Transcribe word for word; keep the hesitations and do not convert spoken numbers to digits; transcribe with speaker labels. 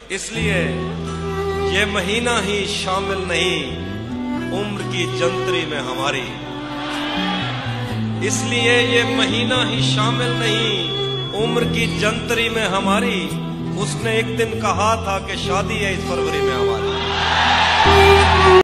Speaker 1: इसलिए ये महीना ही शामिल नहीं उम्र की जंतरी में हमारी, इसलिए ये महीना ही शामिल नहीं उम्र की जंतरी में हमारी। उसने एक दिन कहा था कि शादी है इस फरवरी में हमारी।